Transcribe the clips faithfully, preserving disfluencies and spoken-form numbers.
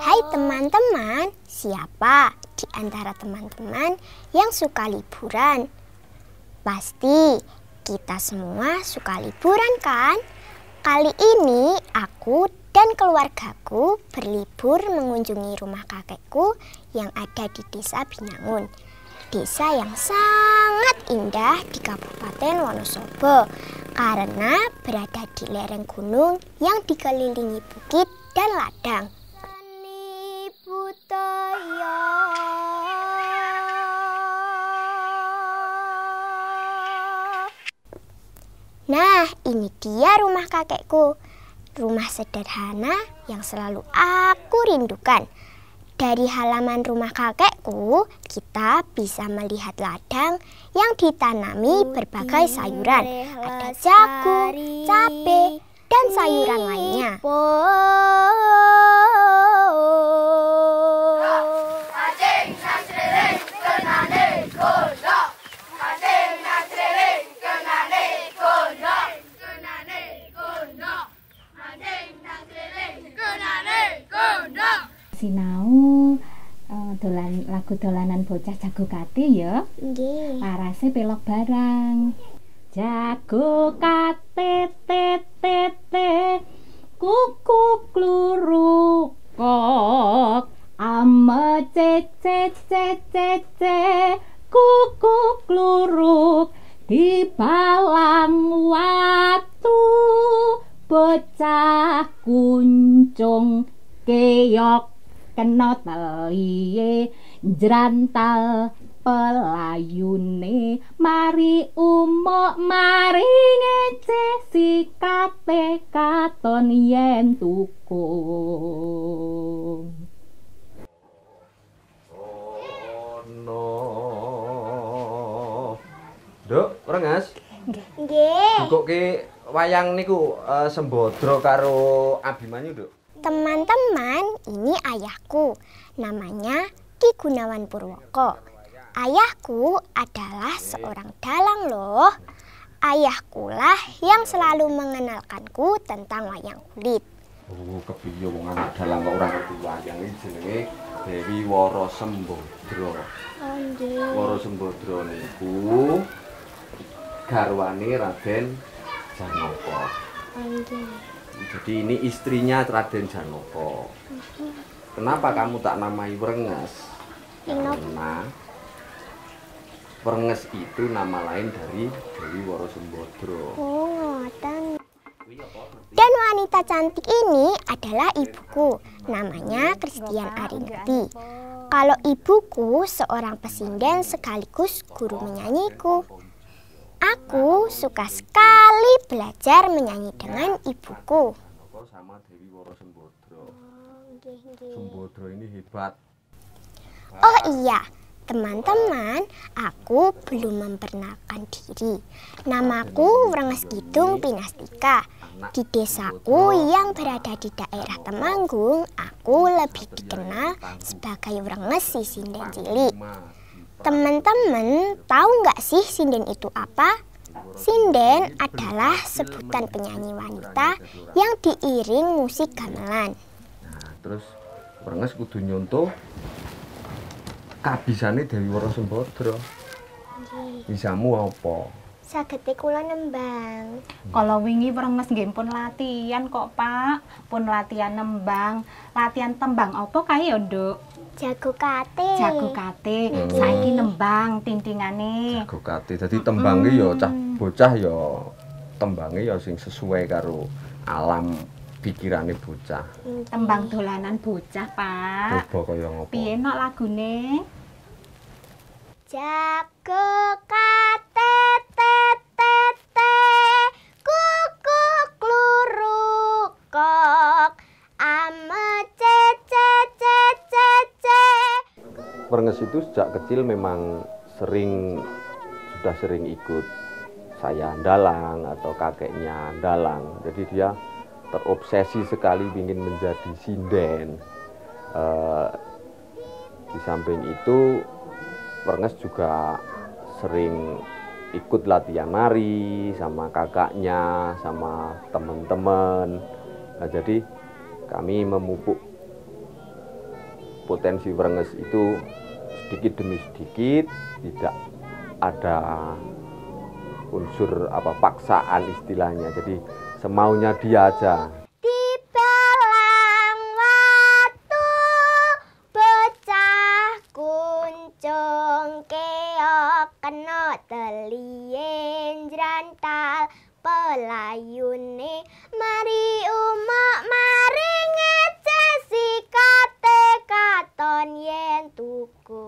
Hai teman-teman, siapa di antara teman-teman yang suka liburan? Pasti kita semua suka liburan kan? Kali ini aku dan keluargaku berlibur mengunjungi rumah kakekku yang ada di Desa Binangun. Desa yang sangat indah di Kabupaten Wonosobo karena berada di lereng gunung yang dikelilingi bukit dan ladang. Nah, ini dia rumah kakekku. Rumah sederhana yang selalu aku rindukan. Dari halaman rumah kakekku, kita bisa melihat ladang yang ditanami berbagai sayuran. Ada jagung, cabai, dan sayuran lainnya. Sinau uh, dolan lagu dolanan bocah jago kate ya. Nggih. Parase pelok barang. Jago kate te te te kuku kluruk kok ame ce ce ce ce ce kuku kluruk di balang watu bocah kuncung keok kena taliye jrantal pelayune mari umuk mari ngece sikate katon yen tukung. Oh no. Duk, Rengas? Nggih. Dukuke wayang niku uh, Sembadra karo Abimanyu, Duk. Teman-teman, ini ayahku. Namanya Ki Gunawan Purwoko. Ayahku adalah seorang dalang loh. Ayahkulah yang selalu mengenalkanku tentang wayang kulit. Oh, kepiye wong anak dalang kok ora ngerti wayang iki jenenge Dewi Wara Sembadra. Oh, nggih. Wara Sembadra niku garwane Raden Janaka. Oh, nggih. Jadi ini istrinya Raden Janaka. Kenapa kamu tak namai Wrenges? Karena Wrenges itu nama lain dari Dewi Wara Sembadra. Oh, ngoten. Dan wanita cantik ini adalah ibuku. Namanya Christian Arimbi. Kalau ibuku seorang pesinden sekaligus guru menyanyiku. Aku suka sekali belajar menyanyi dengan ibuku. Sama Dewi Wara Sembadra. Sembadra ini hebat. Oh iya, teman-teman, aku belum memperkenalkan diri. Namaku Wrenges Kidung Pinastika. Di desaku yang berada di daerah Temanggung, aku lebih dikenal sebagai Wrenges si Sinden Cilik. Teman-teman, tahu nggak sih sinden itu apa? Sinden adalah sebutan penyanyi wanita yang diiring musik gamelan. Nah, terus Wrenges kudu nyontoh kabisane Dewi Wara Sembadra. Bisamu apa? Sagete kula nembang. Kalau wingi Wrenges nggih pun latihan kok, Pak. Pun latihan nembang, latihan tembang apa kae ya, Nduk? Jago kate. Jago kate. Hmm. Saiki nembang tintingane. Jago kate. Dadi tembange ya cah bocah ya tembange ya sing sesuai karo alam pikirane bocah. Tembang dolanan bocah, Pak. Coba kaya ngopo? Piye nok lagune? Jago kate te te te kuku kluruk kok ame ce ce ce ce ce. Wrenges itu sejak kecil memang sering sudah sering ikut saya dalang atau kakeknya dalang. Jadi dia terobsesi sekali ingin menjadi sinden. Uh, di samping itu Wrenges juga sering ikut latihan nari sama kakaknya, sama teman-teman. Nah, jadi kami memupuk potensi Wrenges itu sedikit demi sedikit, tidak ada unsur apa paksaan istilahnya, jadi semaunya dia aja. Di belang watu bocah kuncung keok kena telien jrantal pelayune mari umuk mari ngecesi kate katon yen tuku.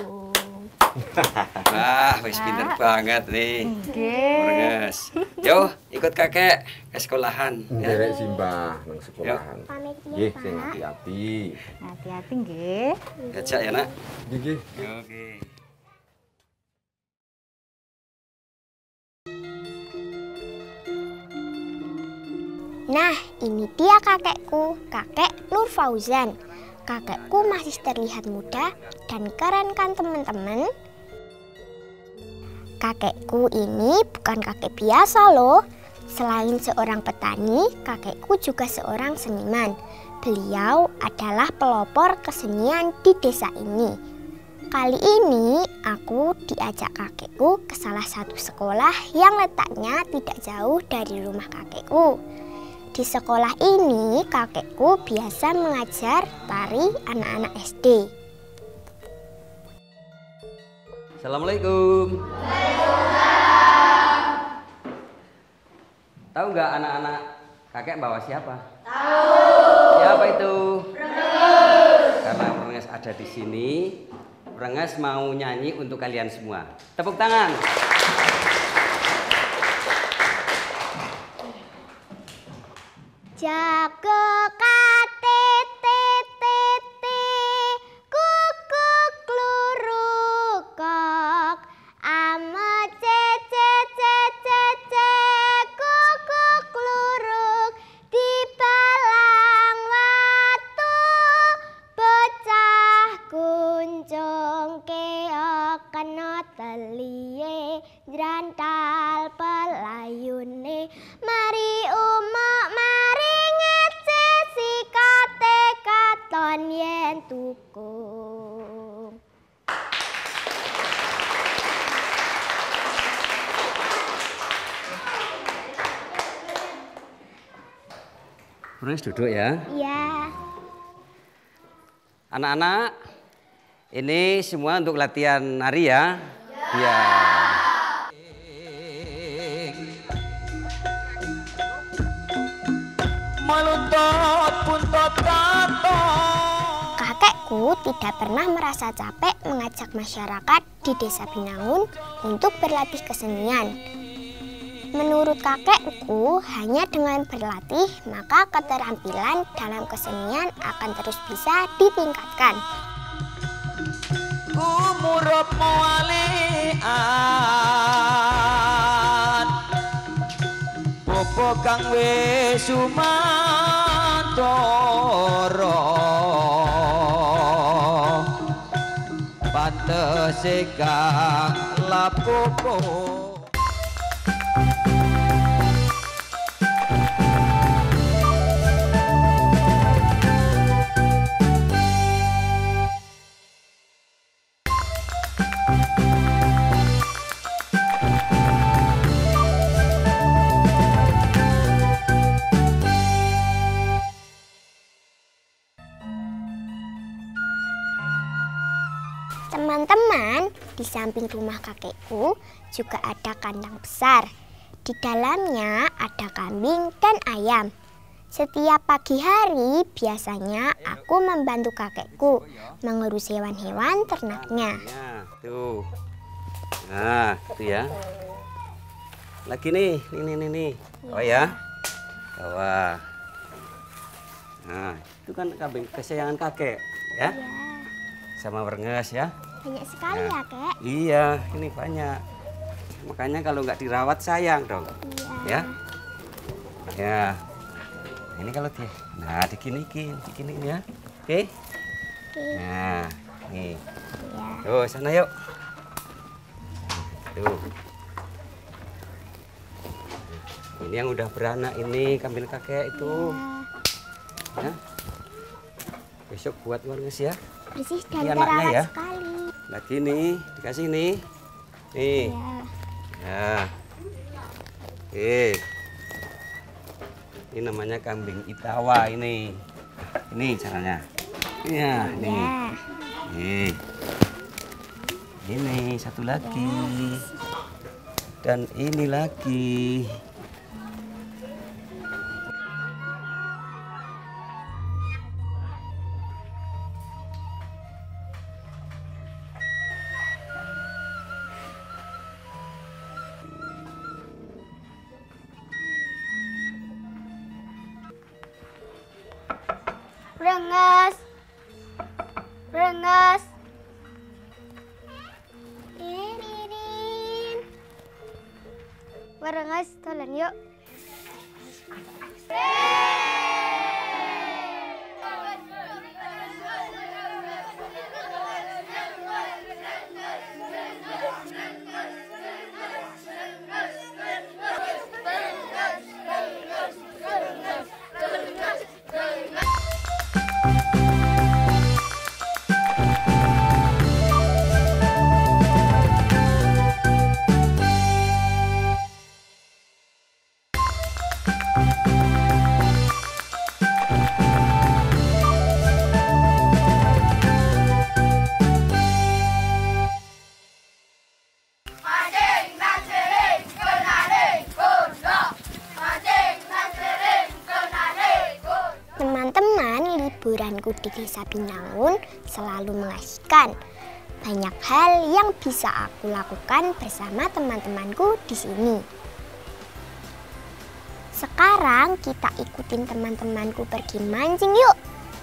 Wah, wis pinter banget nih. Nggih. Wrenges. Yo, ikut kakek ke sekolahan. Nderek simbah nang sekolahan. Pamit ya, Nggih, Pak. sing hati-hati. Hati-hati nggih. Diajak ya, Nak. Nggih. Oke. Nah, ini dia kakekku, kakek Nur Fauzan. Kakekku masih terlihat muda dan keren kan teman-teman? Kakekku ini bukan kakek biasa loh. Selain seorang petani, kakekku juga seorang seniman. Beliau adalah pelopor kesenian di desa ini. Kali ini aku diajak kakekku ke salah satu sekolah yang letaknya tidak jauh dari rumah kakekku. Di sekolah ini kakekku biasa mengajar tari anak-anak S D. Assalamualaikum. Tahu nggak anak-anak kakek bawa siapa? Tahu. Siapa itu? Wrenges. Karena Wrenges ada di sini, Wrenges mau nyanyi untuk kalian semua. Tepuk tangan. Jago kate te te te kukuk klurukok ame ce ce ce ce ce kukuk kluruk di belang watu bocah kuncung keok kena teliye jrantal pelayune mari umuk mari ngecesi kate katon yen tuku. Wrenges duduk ya. Iya. Anak-anak, ini semua untuk latihan nari ya. Iya. Kakekku tidak pernah merasa capek mengajak masyarakat di Desa Binangun untuk berlatih kesenian. Menurut kakekku, hanya dengan berlatih maka keterampilan dalam kesenian akan terus bisa ditingkatkan. Umurop moalean Bobo kang wis sumantara pantese kang lapopo. Teman-teman, di samping rumah kakekku juga ada kandang besar. Di dalamnya ada kambing dan ayam. Setiap pagi hari biasanya aku membantu kakekku mengurus hewan-hewan ternaknya. Nah, tuh. Nah, itu ya. Lagi nih, nih, nih, nih. Oh ya. Bawah. Nah, itu kan kambing kesayangan kakek, ya. Sama Wrenges ya. Banyak sekali Nah, ya, Kek? Iya, ini banyak. Makanya kalau nggak dirawat sayang dong. Iya. Ya. Ya. Ini kalau di, nah diginikin, diginiin ya. Oke? Oke. Nah, nih. Iya. Tuh, sana yuk. Tuh. Ini yang udah beranak ini kambing kakek itu. Iya. Ya. Besok buat warnges ya. Bersih dan Ini anaknya terawat ya. sekali. Lagi nih, dikasih nih. Nih. Ya. Ya. Oke. Ini namanya kambing Itawa ini. Ini caranya. Iya, ini. Ya. Nih. Ini satu lagi. Dan ini lagi. Rengas. Rengas. Iririn. Rengas, dolan yuk. Teman-teman, liburanku di Desa Binangun selalu mengasihkan. Banyak hal yang bisa aku lakukan bersama teman-temanku di sini. Sekarang kita ikutin teman-temanku pergi mancing yuk.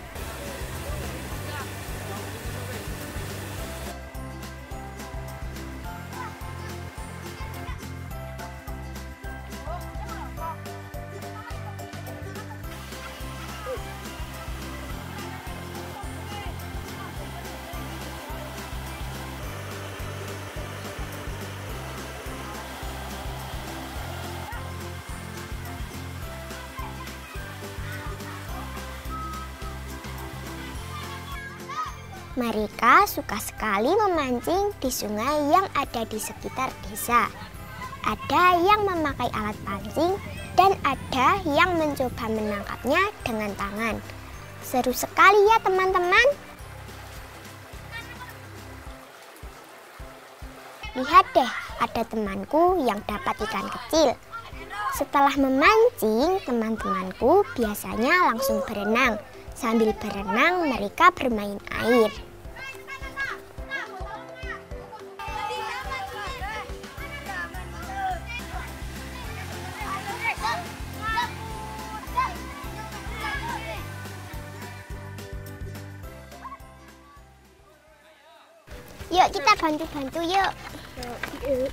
Mereka suka sekali memancing di sungai yang ada di sekitar desa. Ada yang memakai alat pancing dan ada yang mencoba menangkapnya dengan tangan. Seru sekali ya teman-teman. Lihat deh, ada temanku yang dapat ikan kecil. Setelah memancing, teman-temanku biasanya langsung berenang. Sambil berenang, mereka bermain air. Yuk kita bantu-bantu yuk. Yuk.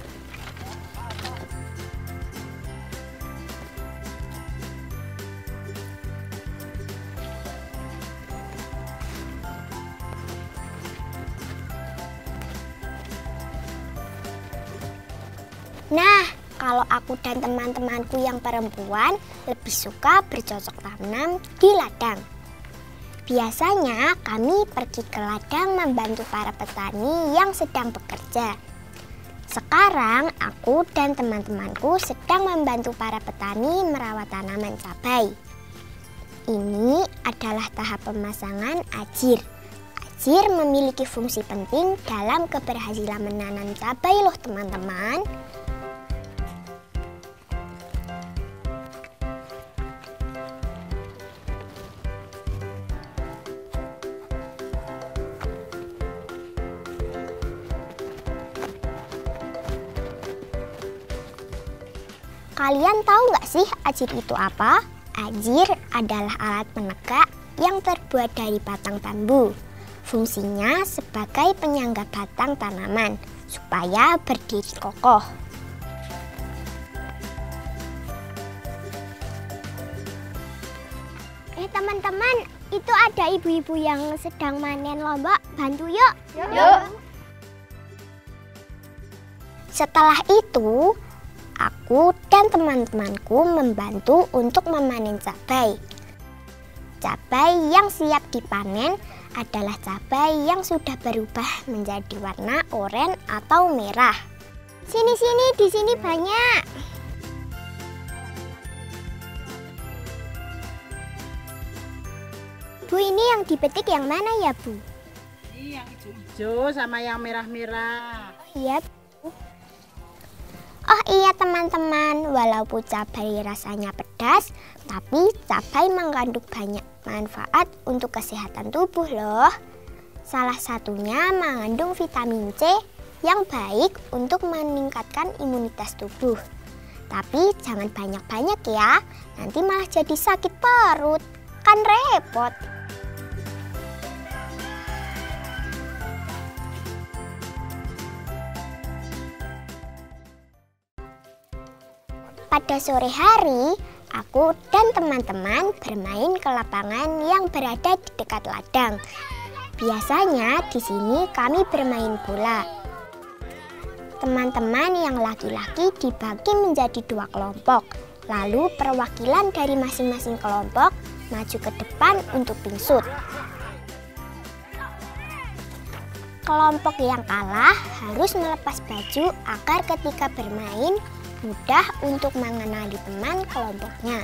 Nah, kalau aku dan teman-temanku yang perempuan lebih suka bercocok tanam di ladang. Biasanya kami pergi ke ladang membantu para petani yang sedang bekerja. Sekarang aku dan teman-temanku sedang membantu para petani merawat tanaman cabai. Ini adalah tahap pemasangan ajir. Ajir memiliki fungsi penting dalam keberhasilan menanam cabai loh teman-teman. Kalian tahu nggak sih ajir itu apa? Ajir adalah alat penegak yang terbuat dari batang bambu. Fungsinya sebagai penyangga batang tanaman supaya berdiri kokoh. Eh teman-teman, itu ada ibu-ibu yang sedang manen lombok. Bantu yuk. Yuk. Setelah itu, aku dan teman-temanku membantu untuk memanen cabai. Cabai yang siap dipanen adalah cabai yang sudah berubah menjadi warna oranye atau merah. Sini-sini, di sini banyak. Bu, ini yang dipetik yang mana ya, Bu? Ini yang hijau-hijau sama yang merah-merah. Iya, Bu. Oh iya teman-teman, walaupun cabai rasanya pedas, tapi cabai mengandung banyak manfaat untuk kesehatan tubuh loh. Salah satunya mengandung vitamin C yang baik untuk meningkatkan imunitas tubuh. Tapi jangan banyak-banyak ya, nanti malah jadi sakit perut, kan repot. Pada sore hari, aku dan teman-teman bermain ke lapangan yang berada di dekat ladang. Biasanya di sini kami bermain bola. Teman-teman yang laki-laki dibagi menjadi dua kelompok. Lalu perwakilan dari masing-masing kelompok maju ke depan untuk pingsut. Kelompok yang kalah harus melepas baju agar ketika bermain mudah untuk mengenali teman kelompoknya.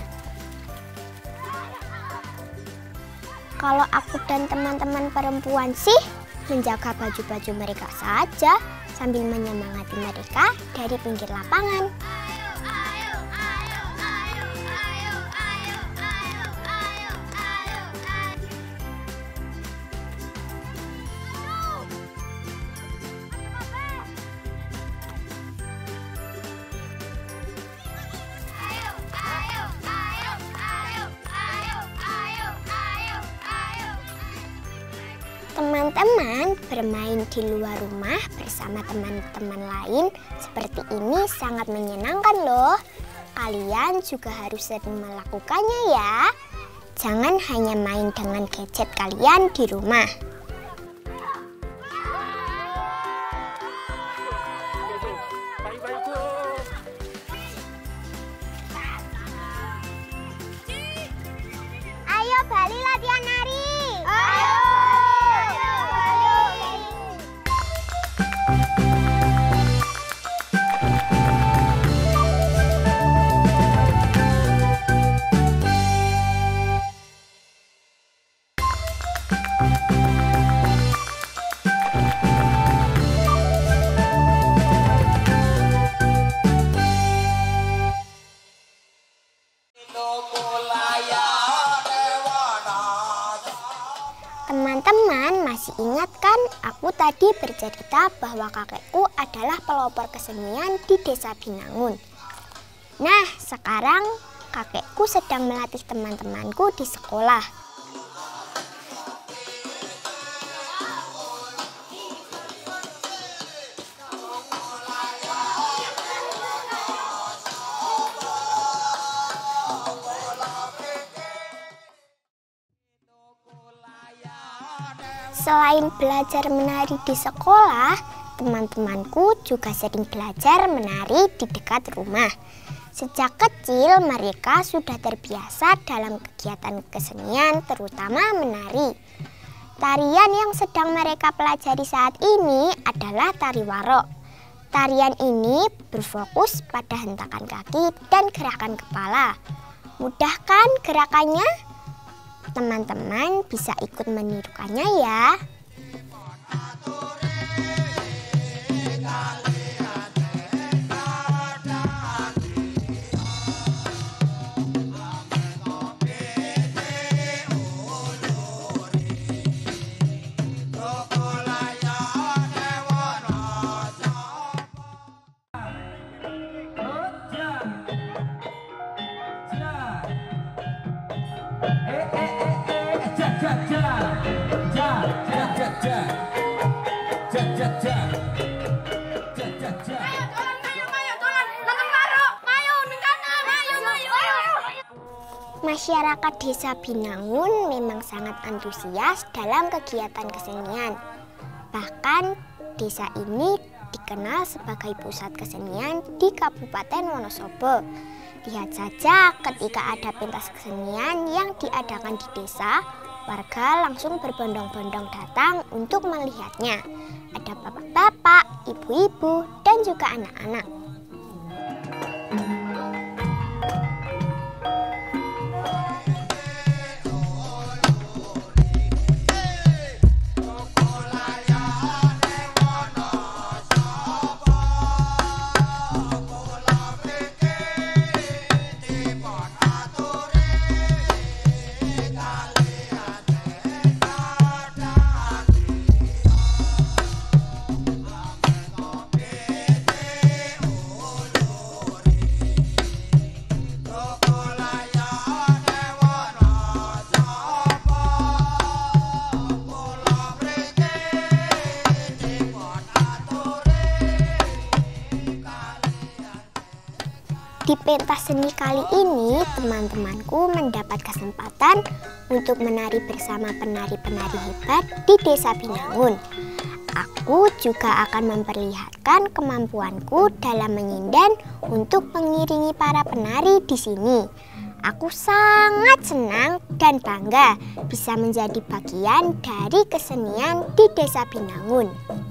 Kalau aku dan teman-teman perempuan sih menjaga baju-baju mereka saja sambil menyemangati mereka dari pinggir lapangan. Teman-teman bermain di luar rumah bersama teman-teman lain seperti ini sangat menyenangkan loh. Kalian juga harus sering melakukannya ya. Jangan hanya main dengan gadget kalian di rumah. Ayo Bali latihan nari. Ayo. Teman-teman masih ingat kan aku tadi bercerita bahwa kakekku adalah pelopor kesenian di Desa Binangun. Nah, sekarang kakekku sedang melatih teman-temanku di sekolah. Selain belajar menari di sekolah, teman-temanku juga sering belajar menari di dekat rumah. Sejak kecil mereka sudah terbiasa dalam kegiatan kesenian, terutama menari. Tarian yang sedang mereka pelajari saat ini adalah tari warok. Tarian ini berfokus pada hentakan kaki dan gerakan kepala. Mudah kan gerakannya? Teman-teman bisa ikut menirukannya ya. Masyarakat Desa Binangun memang sangat antusias dalam kegiatan kesenian. Bahkan desa ini dikenal sebagai pusat kesenian di Kabupaten Wonosobo. Lihat saja ketika ada pentas kesenian yang diadakan di desa, warga langsung berbondong-bondong datang untuk melihatnya. Ada bapak-bapak, ibu-ibu, dan juga anak-anak. Di pentas seni kali ini, teman-temanku mendapat kesempatan untuk menari bersama penari-penari hebat di Desa Binangun. Aku juga akan memperlihatkan kemampuanku dalam menyindan untuk mengiringi para penari di sini. Aku sangat senang dan bangga bisa menjadi bagian dari kesenian di Desa Binangun.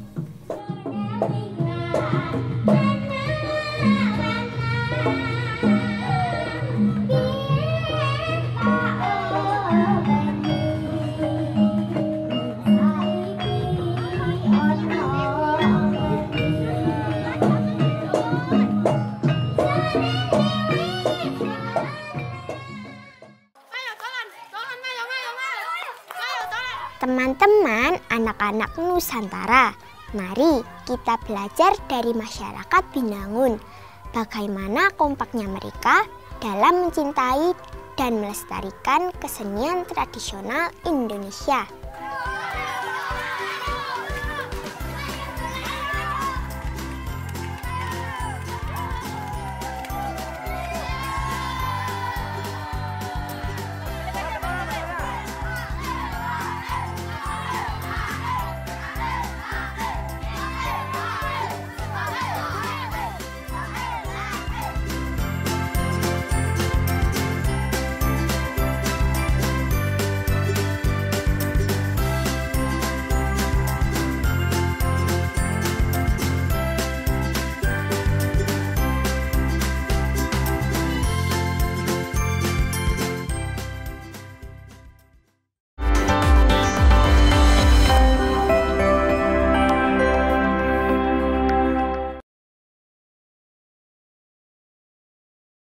Teman-teman, anak-anak Nusantara, mari kita belajar dari masyarakat Binangun bagaimana kompaknya mereka dalam mencintai dan melestarikan kesenian tradisional Indonesia.